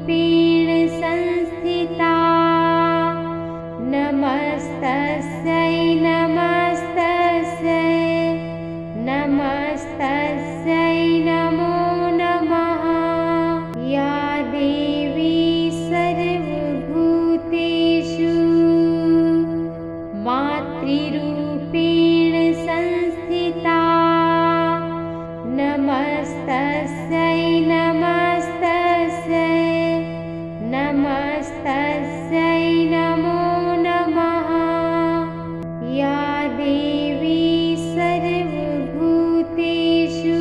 संस्थिता। नमस्तस्यै नमस्तस्यै नमस्तस्यै नमो नमः। या देवी सर्वभूतेषु मातृरूपेण संस्थिता। नमस्तस्यै नमस्तस्यै नमस्तस्यै नमो नमः। या देवी सर्वभूतेषु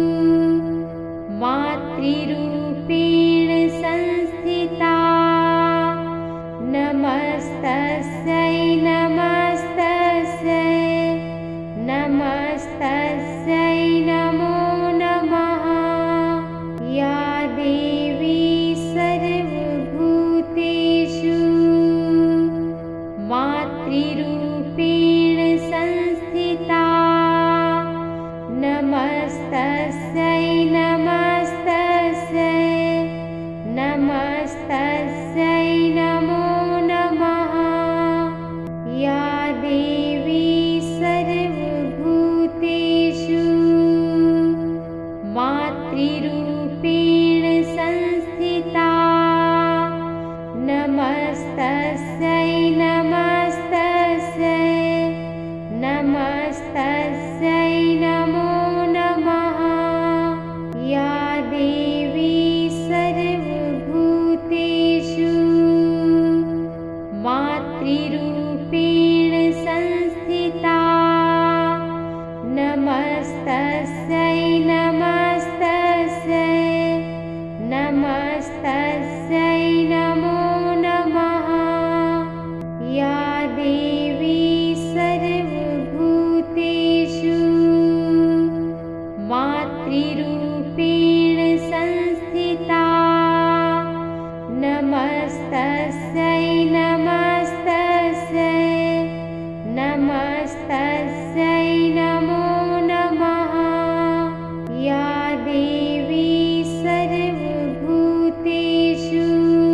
मातृरूपेण संस्थिता। नमस्तस्यै नमस्तस्यै नमस्तस्यै नमो नमः। या देवी सर्वभूतेषु मातृरूपेण संस्थिता। नमस्तस्यै नमस्तस्यै नमस्तस्यै नमो नमः। या देवी सर्वभूतेषु मातृरूपेण संस्थिता। नमस्तस्यै नमस्तस्यै नमस्तस्यै नमो नमः। या देवी सर्वभूतेषु मातृरूपेण संस्थिता। नमस्तस्यै नमस्तस्यै नमस्तस्यै नमो नमः। या देवी सर्वभूतेषु मातृरूपेण संस्थिता। नमस्तस्यै नमस्तस्यै नमस्तस्यै नमो नमः। या देवी सर्वभूतेषु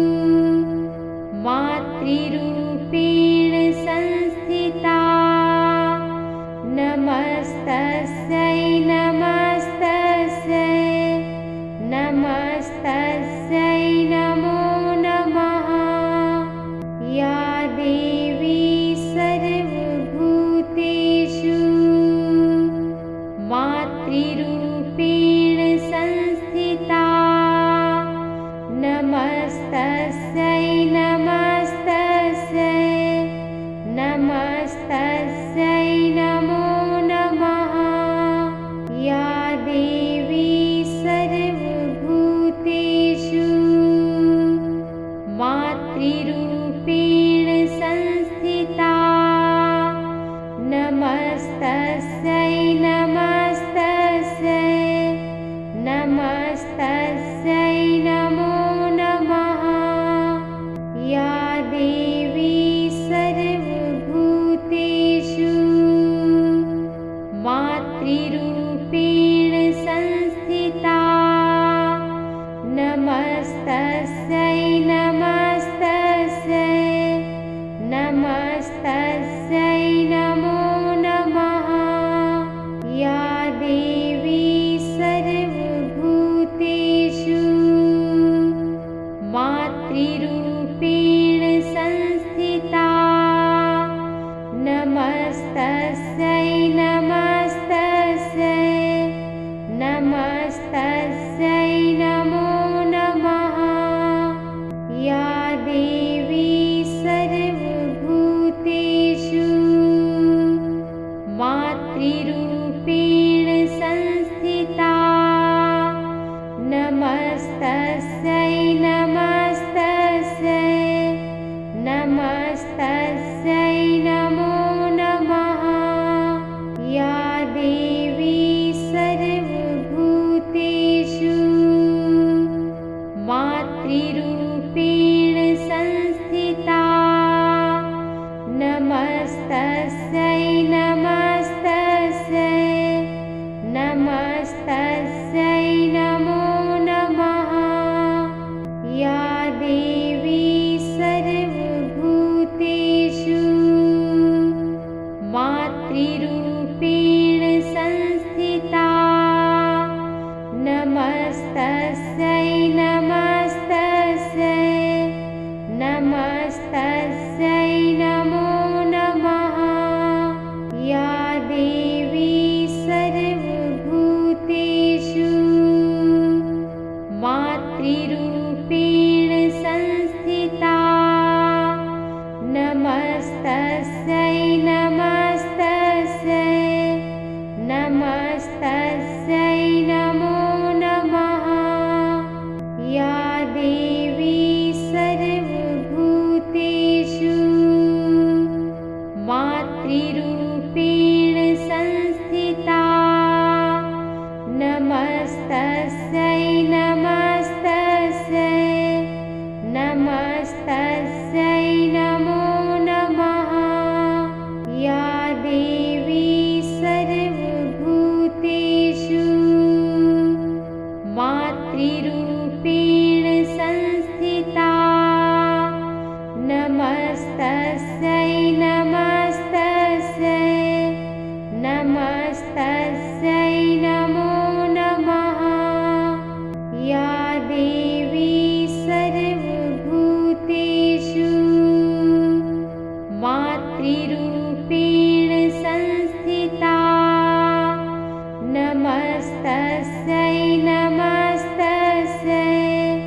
मातृरूपेण संस्थिता। नमस्तस्यै नमस्तस्यै नमस्तस्यै नमो नमः। या देवी सर्वभूतेषु मातृरूपेण संस्थिता। नमस्तस्यै नमस्तस्यै नमस्तस्यै नमो नमः। या देवी सर्वभूतेषु मातृरूपेण संस्थिता। नमस्तस्यै नमस्तस्यै नमस्तस्यै नमो नमः। या देवी सर्वभूतेषु मातृरूपेण संस्थिता। नमस्तस्यै नमस्तस्यै नमस्तस्यै नमो नमः। या देवी सर्वभूतेषु मातृरूपेण संस्थिता। नमस्तस्यै नमस्तस्यै नमस्तस्यै नमो नमः। या देवी सर्वभूतेषु मातृरूपेण संस्थिता। नमस्तस्यै नमस्तस्यै नमस्तस्यै नमो नमः। या देवी सर्वभूतेषु मातृरूपेण संस्थिता। नमस्तस्यै नमस्तस्यै नमस्तस्यै नमो नमः। या देवी सर्वभूतेषु मातृरूपेण संस्थिता नमस्तस्यै नमस्तस्यै नमस्तस्यै नमो नमः या देवी सर्वभूतेषु मातृरूपेण संस्थिता नमस्तस्यै नमस्तस्यै नमस्तस्यै नमो नमः या देवी सर्वभूतेषु मातृरूपेण संस्थिता नमस्तस्यै नमस्तस्यै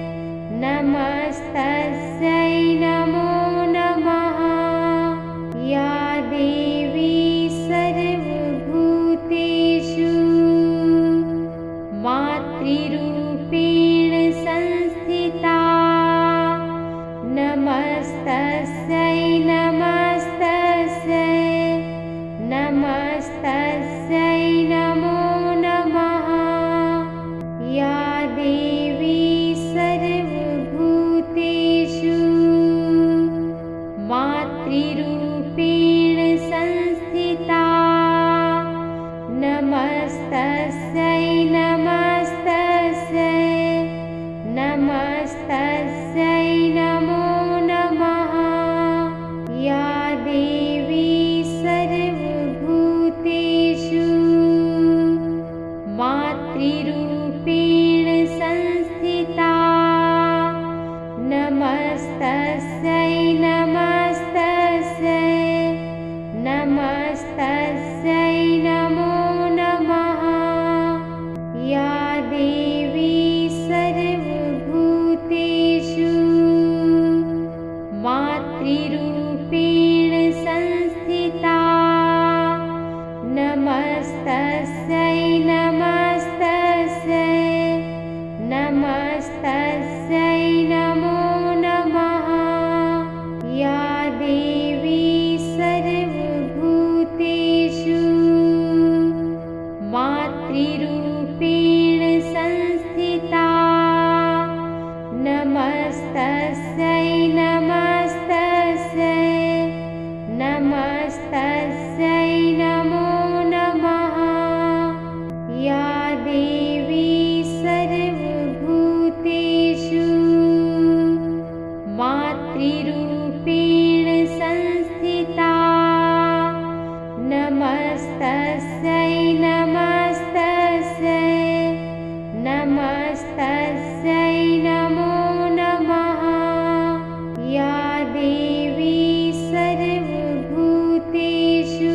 नमस्तस्यै नमो नमः या देवी सर्वभूतेषु मातृरूपेण संस्थिता नमस्तस्यै नमस्तस्यै नमस्तस्यै नमो नमः या देवी सर्वभूतेषु मातृरूपेण संस्थिता नमस्तस्यै नमस्तस्यै नमस्तस्यै नमो नमः या देवी सर्वभूतेषु मातृरूपेण संस्थिता नमस्तस्यै नमस्तस्यै नमस्तस्यै नमो नमः या देवी सर्वभूतेषु मातृरूपेण संस्थिता नमस्तस्यै नमस्तस्यै नमस्तस्यै नमो नमः या देवी सर्वभूतेषु मातृरूपेण संस्थिता नमस्तस्यै नमस्तस्यै नमस्तस्यै नमो नमः या देवी सर्वभूतेषु मातृरूपेण संस्थिता नमस्तस्यै नमस्तस्यै नमस्तस्यै नमो नमः या देवी सर्वभूतेषु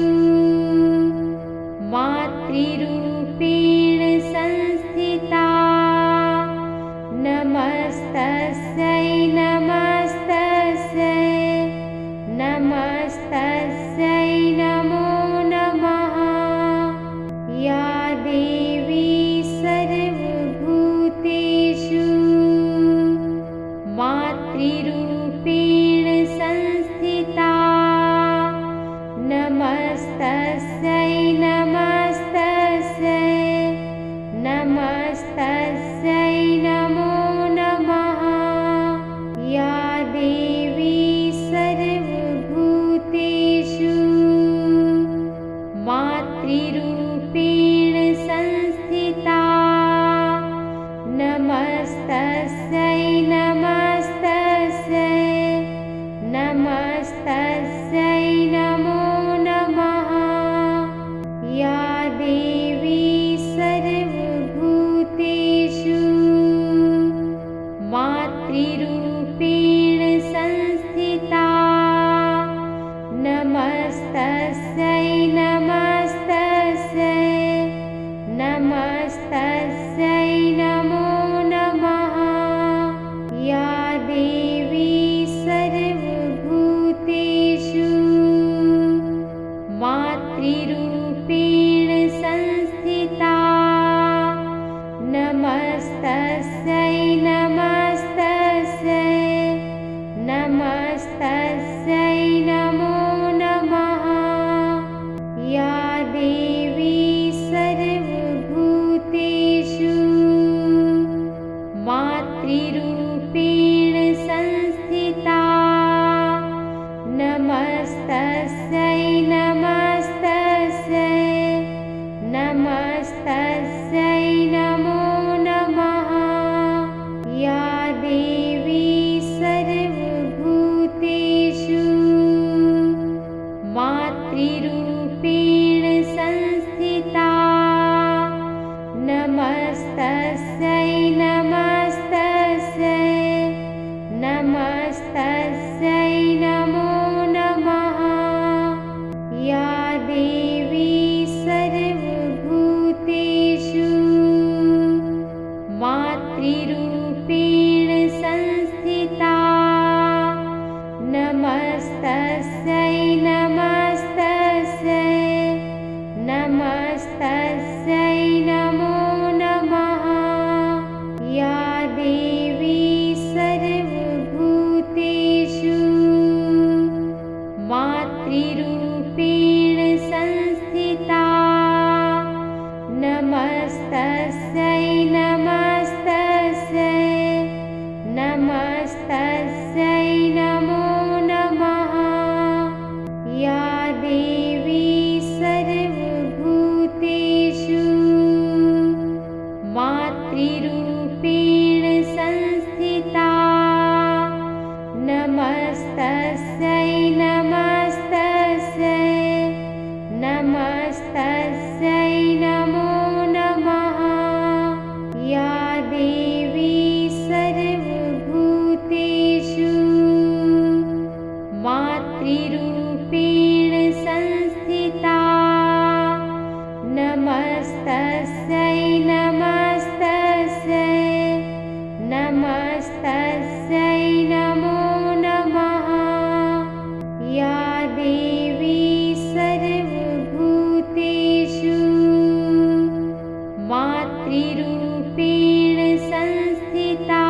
मातृरूपेण संस्थिता नमस्तस्यै नमस्तस्यै नमस्तस्यै नमो नमः या देवी सर्वभूतेषु मातृरूपेण संस्थिता नमस्तस्यै नमस्तस्यै नमस्तस्यै नमो नमः या देवी सर्वभूतेषु मातृरूपेण संस्थिता नमस्तस्यै नमस्तस्यै नमस्तस्यै नमो नमः या देवी सर्वभूतेषु मातृरूपेण संस्थिता नमस्तस्यै नमस्तस्यै नमस्तस्यै नमो नमः या देवी सर्वभूतेषु मातृरूपेण संस्थिता नमस्तस्यै नमस्तस्यै नमस्तस्यै नमस्तस्यै नमस्तस्यै नमो नमः। या देवी सर्वभूतेषु मातृरूपेण संस्थिता नमस्तस्यै नमस्तस्यै नमस्तस्यै नमो नमः। या देवी सर्वभूतेषु मातृरूपेण संस्थिता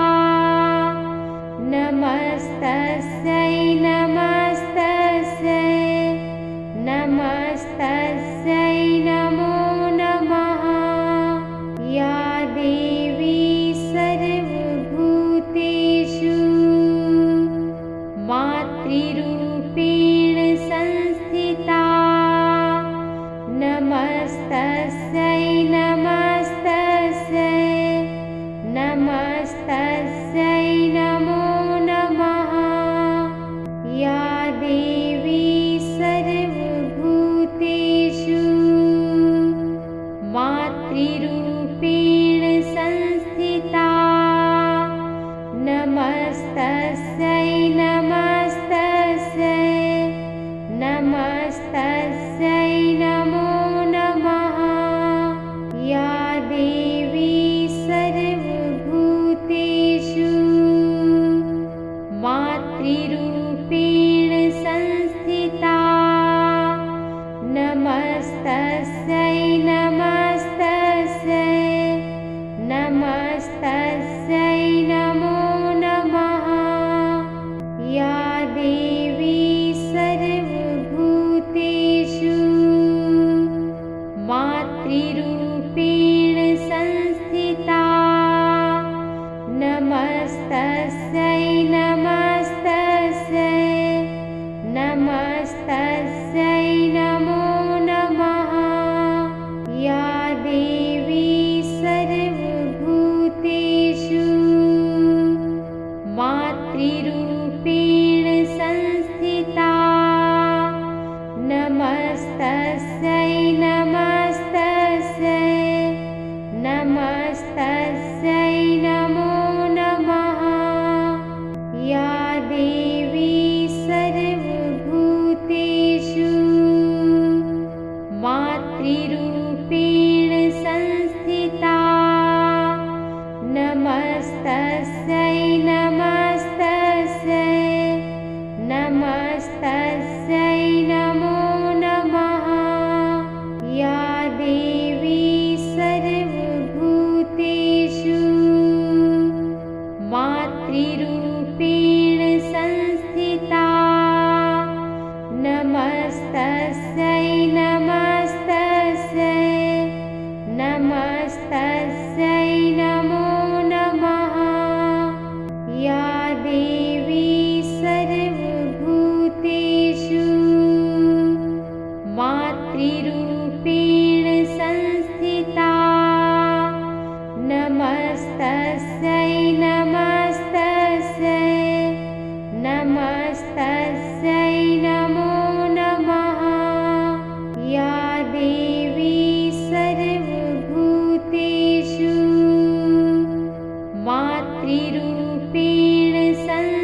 नमस्तस्यै नमस्तस्यै नमस्तस्यै नमो नमः। या देवी सर्वभूतेषु मातृरूपेण संस्थिता नमस्तस्यै नमस्तस्यै नमस्तस्यै नमो नमः। या देवी सर्वभूतेषु मातृरूपेण संस्थिता नमस्तस्यै नमस्तस्यै नमस्तस्यै नमो नमः। या देवी सर्वभूतेषु मातृरूपेण संस्थिता नमस्तस्यै नमस्तस्यै नमस्तस्यै नमो नमः। या देवी सर्वभूतेषु मातृरूपेण संस्थिता नमस्तस्यै नमस्तस्यै नमस्तस्यै नमो नमः। या देवी सर्वभूतेषु मातृरूपेण संस्थिता नमस्तस्यै नमस्तस्यै नमस्तस्यै नमो नमः। या देवी सर्वभूतेषु मातृरूपेण संस्थिता नमस्तस्यै नमस्तस्यै नमस्तस्यै नमो नमः। या देवी सर्वभूतेषु मातृरूपेण संस्थिता नमस्तस्यै नमस्तस्यै नमस्तस्यै नमो नमः। या देवी सर्वभूतेषु मातृरूपेण संस्थिता नमस्तस्यै नमस्तस्यै नमस्तस्यै नमो नमः। या देवी सर्वभूतेषु मातृरूपेण संस्थिता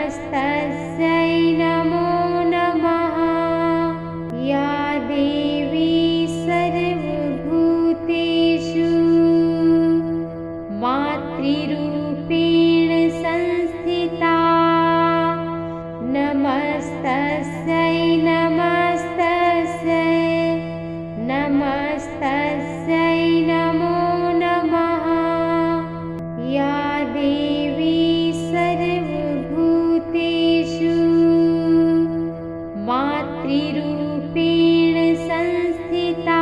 नमस्तस्यै नमो नमः। या देवी सर्वभूतेषु मातृरूपेण संस्थिता। नमस्तस्यै नमस्तस्यै नमस्तस्यै नमो नमः। या देवी सर्वभूतेषु मातृरूपेण संस्थिता।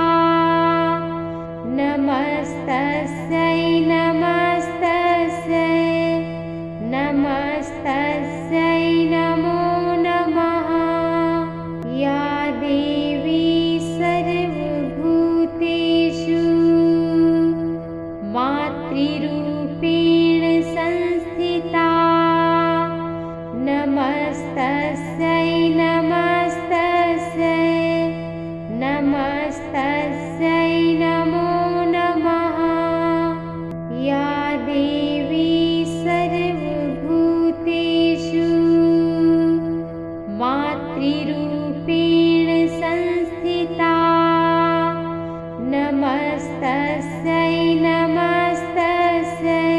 नमस्तस्यै नमस्तस्यै नमस्तस्यै नमो नमः। या देवी सर्वभूतेषु मातृरूपेण संस्थिता। नमस्तस्यै नमस्तस्यै नमस्तस्यै नमो नमः। या देवी सर्वभूतेषु मातृरूपेण संस्थिता। नमस्तस्यै नमस्तस्यै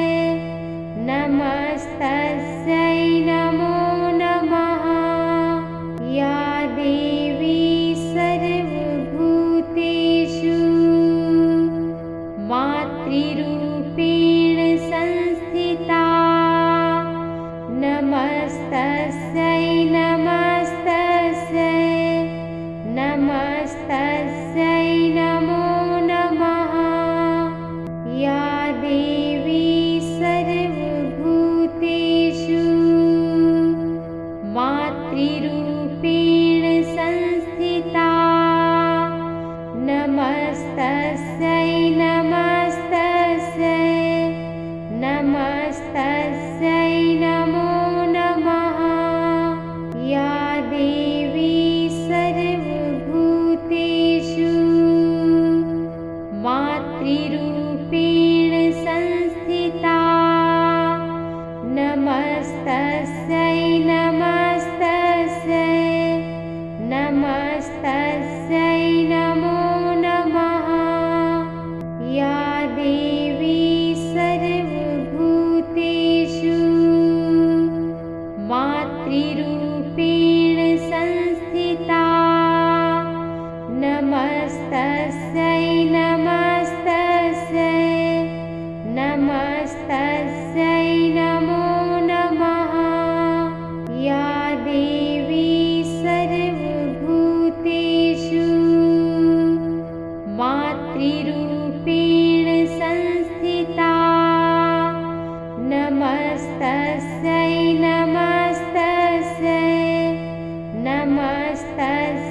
नमस्तस्यै नमो नमः। या देवी सर्वभूतेषु मातृरूपेण संस्थिता। नमस्तस्यै नमस्तस्यै नमस्तस्यै नमो नमः। या देवी सर्वभूतेषु मातृरूपेण संस्थिता। नमस्तस्यै नमस्तस्यै नमस्तस्यै नमो नमः। या देवी सर्वभूतेषु मातृरूपेण संस्थिता। नमस्तस्यै नमस्तस्यै नमस्तस्यै नमो नमः। या देवी सर्वभूतेषु मातृरूपेण संस्थिता। नमस्तस्यै नमस्तस्यै नमस्तस्यै नमो नमः। या देवी सर्वभूतेषु मातृरूपेण संस्थिता। नमस्तस्यै नमस्तस्यै नमस्तस्यै